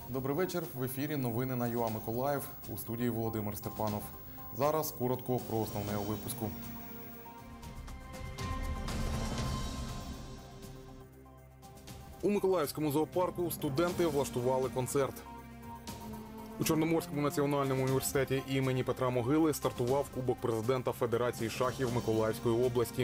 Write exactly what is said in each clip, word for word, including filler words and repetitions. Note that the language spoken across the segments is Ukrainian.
Добрий вечір. В ефірі новини на ЮА Миколаїв. У студії Володимир Степанов. Зараз коротко про основне у випуску. У Миколаївському зоопарку студенти влаштували концерт. У Чорноморському національному університеті імені Петра Могили стартував Кубок президента Федерації шахів Миколаївської області.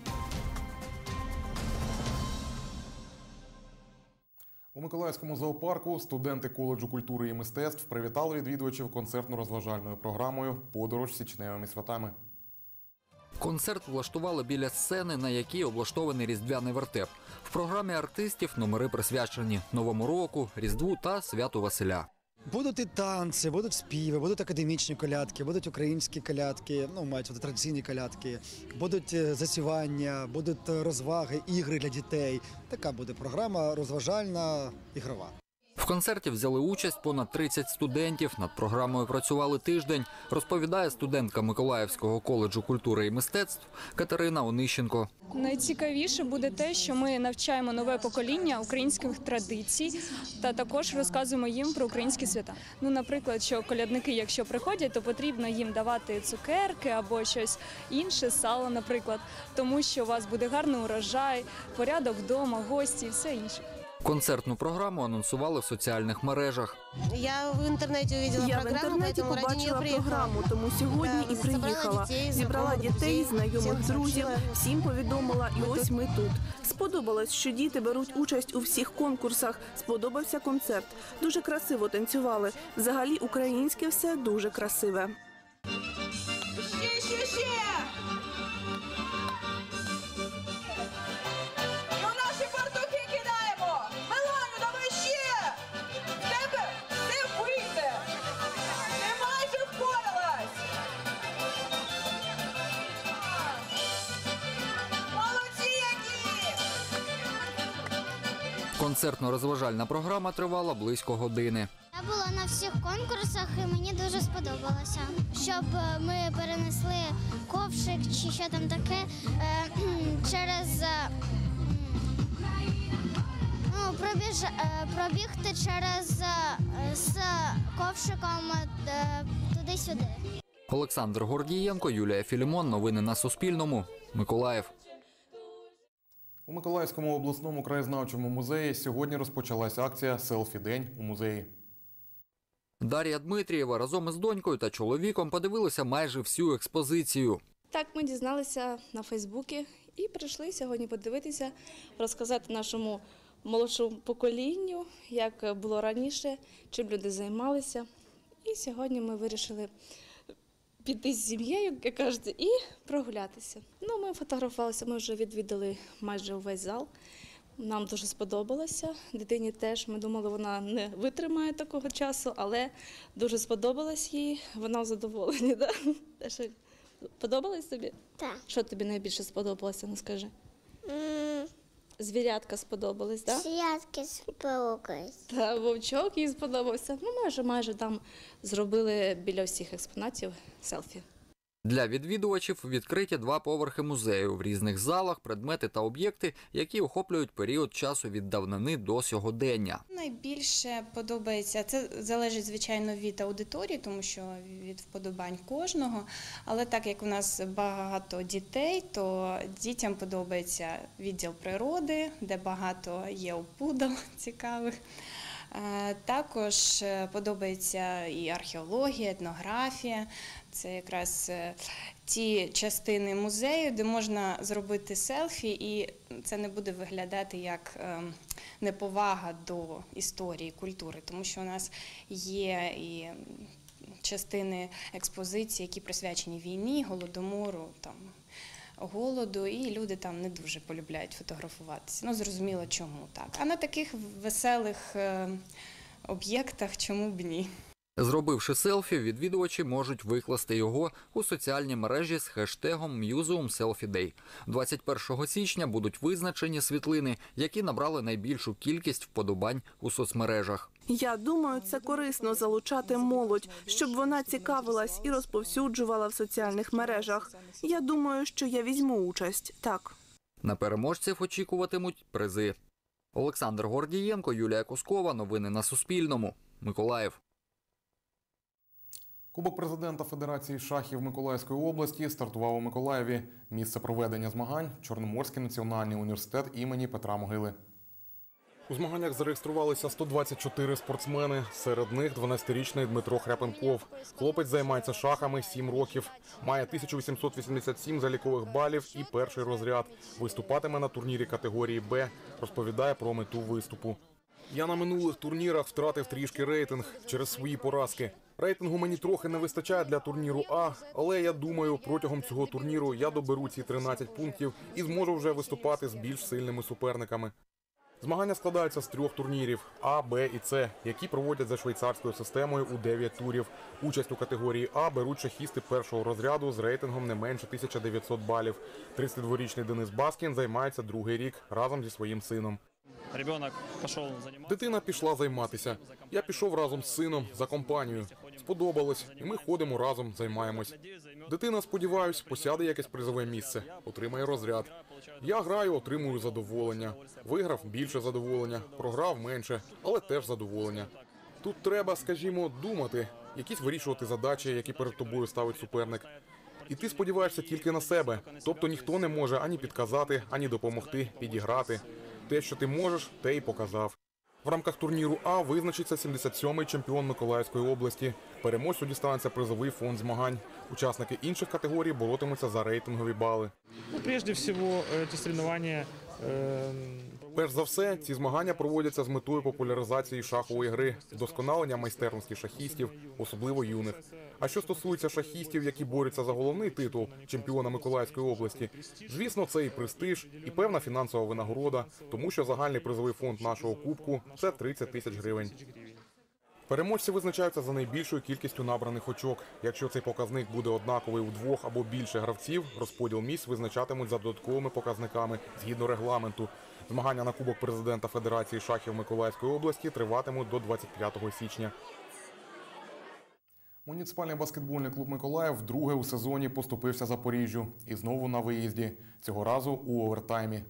У Миколаївському зоопарку студенти коледжу культури і мистецтв привітали відвідувачів концертно-розважальною програмою «Подорож січневими святами». Концерт влаштували біля сцени, на якій облаштований різдвяний вертеп. В програмі артистів номери присвячені Новому року, Різдву та Святу Василя. Будуть і танці, будуть співи, будуть академічні колядки, будуть українські колядки, ну, мають бути традиційні колядки, будуть засівання, будуть розваги, ігри для дітей. Така буде програма розважальна, ігрова. В концерті взяли участь понад тридцять студентів. Над програмою працювали тиждень, розповідає студентка Миколаївського коледжу культури і мистецтв Катерина Онищенко. Найцікавіше буде те, що ми навчаємо нове покоління українських традицій та також розказуємо їм про українські свята. Ну, наприклад, що колядники, якщо приходять, то потрібно їм давати цукерки або щось інше, сало, наприклад, тому що у вас буде гарний урожай, порядок вдома, гості і все інше. Концертну програму анонсували в соціальних мережах. Я в інтернеті побачила Я в інтернеті побачила програму, тому сьогодні і приїхала. Зібрала дітей, знайомих друзів, всім повідомила, і ось ми тут. Сподобалось, що діти беруть участь у всіх конкурсах. Сподобався концерт. Дуже красиво танцювали. Взагалі українське все дуже красиве. Ще, ще, ще! Концертно-розважальна програма тривала близько години. Я була на всіх конкурсах і мені дуже сподобалося. Щоб ми перенесли ковшик чи що там таке через ну, пробіж, пробігти через з ковшиком туди-сюди. Олександр Гордієнко, Юлія Філімон. Новини на Суспільному. Миколаїв. У Миколаївському обласному краєзнавчому музеї сьогодні розпочалася акція «Селфі-день у музеї». Дар'я Дмитрієва разом із донькою та чоловіком подивилися майже всю експозицію. Так, ми дізналися на Фейсбуці і прийшли сьогодні подивитися, розказати нашому молодшому поколінню, як було раніше, чим люди займалися. І сьогодні ми вирішили піти з сім'єю, як кажете, і прогулятися. Ну, ми фотографувалися, ми вже відвідали майже увесь зал. Нам дуже сподобалося. Дитині теж, ми думали, вона не витримає такого часу, але дуже сподобалось їй. Вона в задоволенні, так? Да? Подобалось тобі? Так. Що тобі найбільше сподобалося, ну скажи? Mm. Звірятка сподобались, так? Да? Звірятки сподобались. Та вовчок їй сподобався. Ну, майже, майже там зробили біля всіх експонатів селфі. Для відвідувачів відкриті два поверхи музею. В різних залах предмети та об'єкти, які охоплюють період часу від давнини до сьогодення. Найбільше подобається, це залежить, звичайно, від аудиторії, тому що від вподобань кожного. Але так як у нас багато дітей, то дітям подобається відділ природи, де багато є опудал цікавих. Також подобається і археологія, етнографія. Це якраз ті частини музею, де можна зробити селфі, і це не буде виглядати як неповага до історії, культури, тому що у нас є і частини експозиції, які присвячені війні, голодомору, там, голоду, і люди там не дуже полюбляють фотографуватися. Ну, зрозуміло, чому так. А на таких веселих об'єктах чому б ні? Зробивши селфі, відвідувачі можуть викласти його у соціальні мережі з хештегом «Museum Selfie Day». двадцять першого січня будуть визначені світлини, які набрали найбільшу кількість вподобань у соцмережах. Я думаю, це корисно залучати молодь, щоб вона цікавилась і розповсюджувала в соціальних мережах. Я думаю, що я візьму участь, так. На переможців очікуватимуть призи. Олександр Гордієнко, Юлія Коскова. Новини на Суспільному. Миколаїв. Кубок президента Федерації шахів Миколаївської області стартував у Миколаєві. Місце проведення змагань – Чорноморський національний університет імені Петра Могили. У змаганнях зареєструвалися сто двадцять чотири спортсмени. Серед них дванадцятирічний Дмитро Хряпенков. Хлопець займається шахами сім років. Має тисячу вісімсот вісімдесят сім залікових балів і перший розряд. Виступатиме на турнірі категорії «Б». Розповідає про мету виступу. Я на минулих турнірах втратив трішки рейтинг через свої поразки. Рейтингу мені трохи не вистачає для турніру А, але я думаю, протягом цього турніру я доберу ці тринадцять пунктів і зможу вже виступати з більш сильними суперниками. Змагання складаються з трьох турнірів – А, Б і С, які проводять за швейцарською системою у дев'ять турів. Участь у категорії А беруть шахісти першого розряду з рейтингом не менше тисяча дев'ятсот балів. тридцятидворічний Денис Баскін займається другий рік разом зі своїм сином. Дитина пішла займатися. Я пішов разом з сином за компанію. Сподобалось, і ми ходимо разом, займаємось. Дитина, сподіваюсь, посяде якесь призове місце, отримає розряд. Я граю, отримую задоволення. Виграв – більше задоволення, програв – менше, але теж задоволення. Тут треба, скажімо, думати, якісь вирішувати задачі, які перед тобою ставить суперник. І ти сподіваєшся тільки на себе, тобто ніхто не може ані підказати, ані допомогти, підіграти. Те, що ти можеш, те й показав. В рамках турніру А визначиться сімдесят сьомий чемпіон Миколаївської області. Переможцю дістанеться призовий фонд змагань. Учасники інших категорій боротимуться за рейтингові бали. Ну, прежде всього, ці соревновання... Перш за все, ці змагання проводяться з метою популяризації шахової гри, вдосконалення майстерності шахістів, особливо юних. А що стосується шахістів, які борються за головний титул чемпіона Миколаївської області, звісно, це і престиж, і певна фінансова винагорода, тому що загальний призовий фонд нашого кубку – це тридцять тисяч гривень. Переможці визначаються за найбільшою кількістю набраних очок. Якщо цей показник буде однаковий у двох або більше гравців, розподіл місць визначатимуть за додатковими показниками згідно регламенту. Змагання на Кубок президента Федерації шахів Миколаївської області триватимуть до двадцять п'ятого січня. Муніципальний баскетбольний клуб «Миколаїв» вдруге у сезоні поступився Запоріжжю. І знову на виїзді. Цього разу у овертаймі.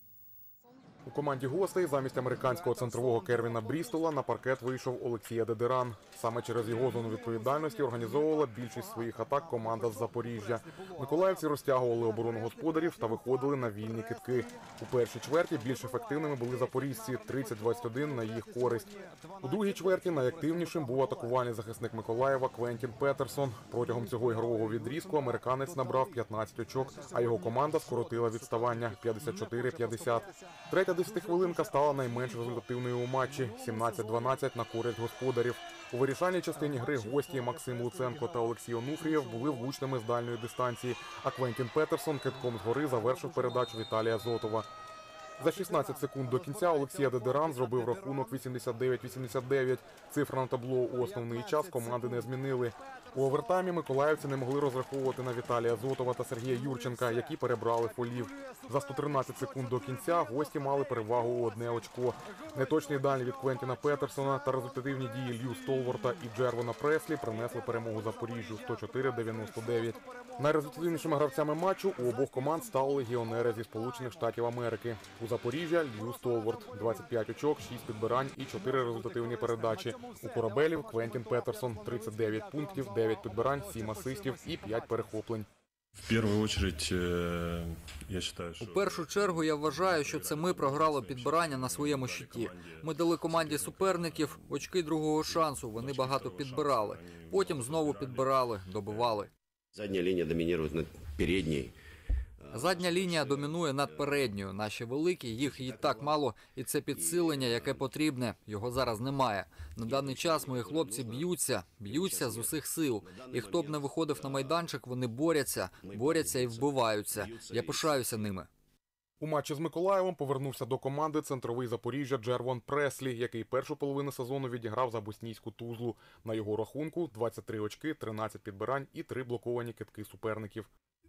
У команді гостей замість американського центрового Кервіна Брістола на паркет вийшов Олексій Адедеран. Саме через його зону відповідальності організовувала більшість своїх атак команда з Запоріжжя. Миколаївці розтягували оборону господарів та виходили на вільні кидки. У першій чверті більш ефективними були запоріжці – тридцять двадцять один на їх користь. У другій чверті найактивнішим був атакувальний захисник Миколаєва Квентін Петерсон. Протягом цього ігрового відрізку американець набрав п'ятнадцять очок, а його команда скоротила відставання – п'ятдесят чотири п'ятдесят. Третя десятихвилинка стала найменш результативною у матчі – сімнадцять дванадцять на користь господарів. У вирішальній частині гри гості Максим Луценко та Олексій Онуфрієв були влучними з дальньої дистанції, а Квентін Петерсон кидком згори завершив передачу Віталія Зотова. За шістнадцять секунд до кінця Олексій Адедеран зробив рахунок вісімдесят дев'ять вісімдесят дев'ять. Цифра на табло у основний час команди не змінили. У овертаймі миколаївці не могли розраховувати на Віталія Зотова та Сергія Юрченка, які перебрали фолів. За сто тринадцять секунд до кінця гості мали перевагу у одне очко. Неточний дальній від Квентіна Петерсона та результативні дії Лью Столворта і Джервона Преслі принесли перемогу Запоріжжю сто чотири дев'яносто дев'ять. Найрезультативнішими гравцями матчу у обох команд стали легіонери зі Сполучених Штатів Америки. У Запоріжжя Лью Столворт – двадцять п'ять очок, шість підбирань і чотири результативні передачі. У корабелів Квентін Петерсон – тридцять дев'ять пунктів, дев'ять підбирань, сім асистів і п'ять перехоплень. В першу чергу, я вважаю, що... У першу чергу я вважаю, що це ми програли підбирання на своєму щиті. Ми дали команді суперників очки другого шансу, вони багато підбирали. Потім знову підбирали, добивали. Задня лінія домінує над передньою. Задня лінія домінує над передньою. Наші великі, їх і так мало, і це підсилення, яке потрібне, його зараз немає. На даний час мої хлопці б'ються, б'ються з усіх сил. І хто б не виходив на майданчик, вони борються, борються і вбиваються. Я пишаюся ними. У матчі з Миколаєвом повернувся до команди центровий Запоріжжя Джервон Преслі, який першу половину сезону відіграв за боснійську Тузлу. На його рахунку двадцять три очки, тринадцять підбирань і три блоковані кидки суперників.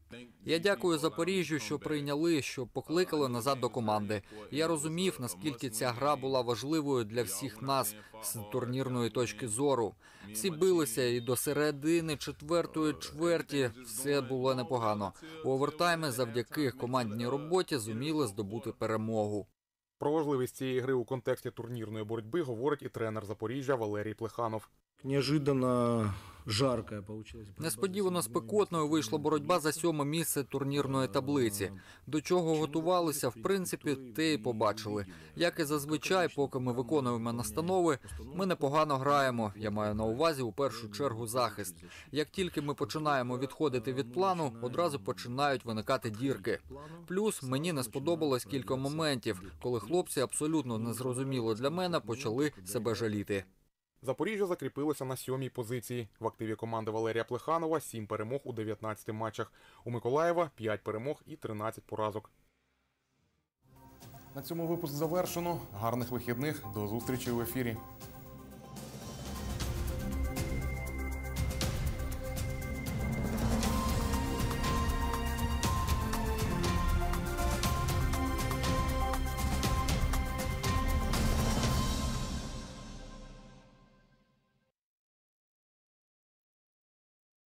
Я дякую Запоріжжю, що прийняли, що покликали назад до команди. Я розумів, наскільки ця гра була важливою для всіх нас з турнірної точки зору. Всі билися і до середини четвертої чверті все було непогано. У овертаймі завдяки командній роботі зуміли здобути перемогу. Про важливість цієї гри у контексті турнірної боротьби говорить і тренер Запоріжжя Валерій Плеханов. Неожиданно жаркая получилась. Несподівано спекотною вийшла боротьба за сьоме місце турнірної таблиці. До чого готувалися, в принципі, те й побачили. Як і зазвичай, поки ми виконуємо настанови, ми непогано граємо. Я маю на увазі у першу чергу захист. Як тільки ми починаємо відходити від плану, одразу починають виникати дірки. Плюс мені не сподобалось кілька моментів, коли хлопці абсолютно незрозуміло для мене почали себе жаліти. Запоріжжя закріпилося на сьомій позиції. В активі команди Валерія Плеханова сім перемог у дев'ятнадцяти матчах. У Миколаєва п'ять перемог і тринадцять поразок. На цьому випуск завершено. Гарних вихідних. До зустрічі в ефірі.